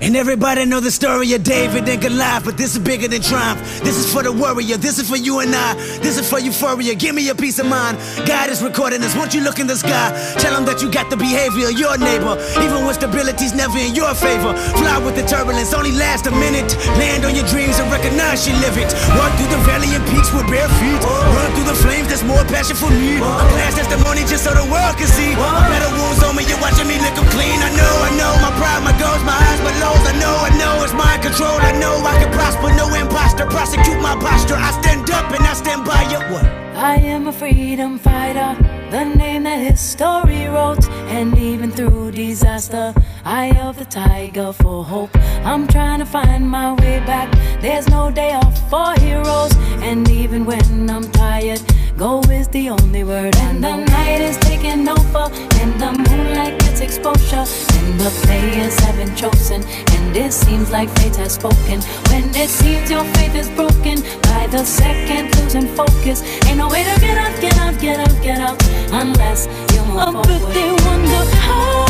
And everybody know the story of David and Goliath, but this is bigger than triumph. This is for the warrior, this is for you and I. This is for euphoria, give me a peace of mind. God is recording this, won't you look in the sky? Tell him that you got the behavior of your neighbor, even when stability's never in your favor. Fly with the turbulence, only last a minute. Land on your dreams and recognize you live it. Walk through the valley and peaks with bare feet. Run through the flames, there's more passion for me. A glass testimony just so the world can see. Better wounds on me, you're watching me lick them clean. I know, my pride, my goals, my highs, my lows. I know, it's mind control. I know I can prosper, no imposter. Prosecute my posture, I stand up and I stand by you. What? I am a freedom fighter, the name that history wrote. And even through disaster, eye of the tiger for hope. I'm trying to find my way back, there's no day off for heroes. And even when I'm tired, go is the only word. And the night is taking over, and the moonlight gets exposure, and the players have been chosen, and it seems like fate has spoken. When it seems your faith is broken, by the second losing focus, ain't no way to get out, get out, get out, get out, unless you move forward. But they wonder how.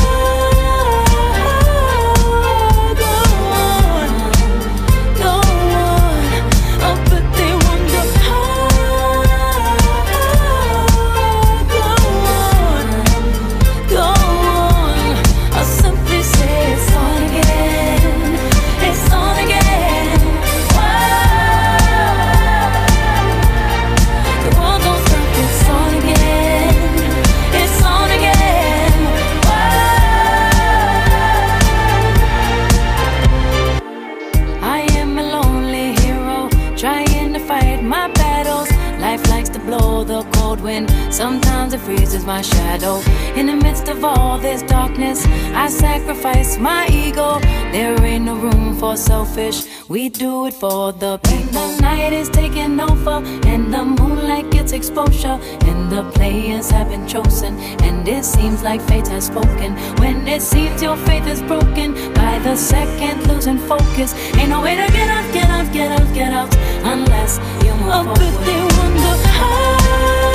Sometimes it freezes my shadow. In the midst of all this darkness, I sacrifice my ego. There ain't no room for selfish, we do it for the people. The night is taking over, and the moonlight gets exposure, and the players have been chosen, and it seems like fate has spoken. When it seems your faith is broken, by the second losing focus, ain't no way to get out, get out, get out, get out, unless you move forward. But they wonder how.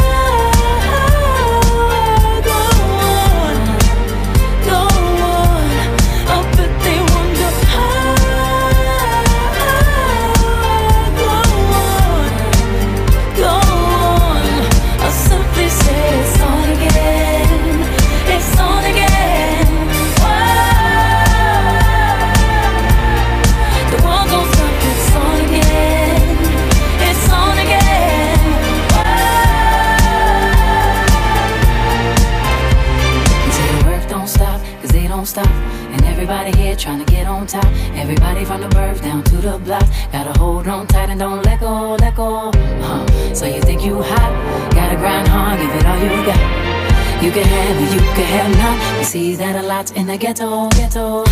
Stop, and everybody here trying to get on top. Everybody from the birth down to the block, gotta hold on tight and don't let go, let go. So you think you hot, gotta grind hard, give it all you got. You can have it, you can have none. We see that a lot in the ghetto, ghetto.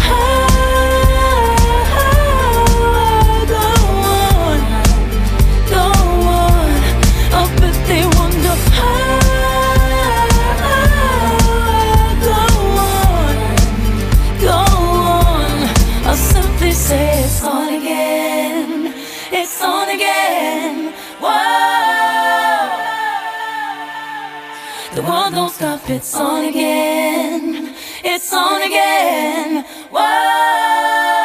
Go on, oh, but they wonder how. Say it's on again, it's on again. Whoa, the world don't stop, it's on again, it's on again. Whoa.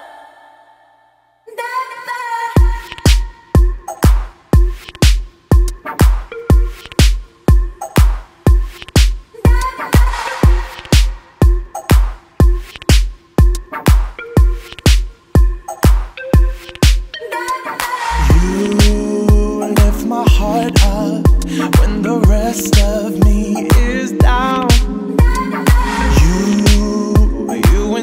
When the rest of me is down, you